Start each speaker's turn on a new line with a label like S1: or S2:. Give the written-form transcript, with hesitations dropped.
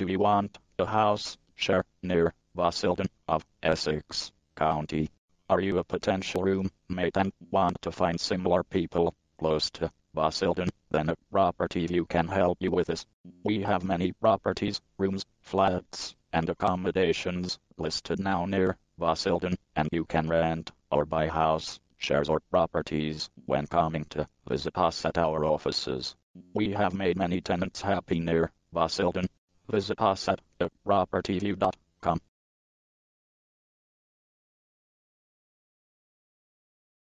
S1: Do you want a house share near Basildon of Essex County? Are you a potential roommate and want to find similar people close to Basildon? Then a property view can help you with this. We have many properties, rooms, flats, and accommodations listed now near Basildon, and you can rent or buy house shares or properties when coming to visit us at our offices. We have made many tenants happy near Basildon. Visit us at thepropertyview.com.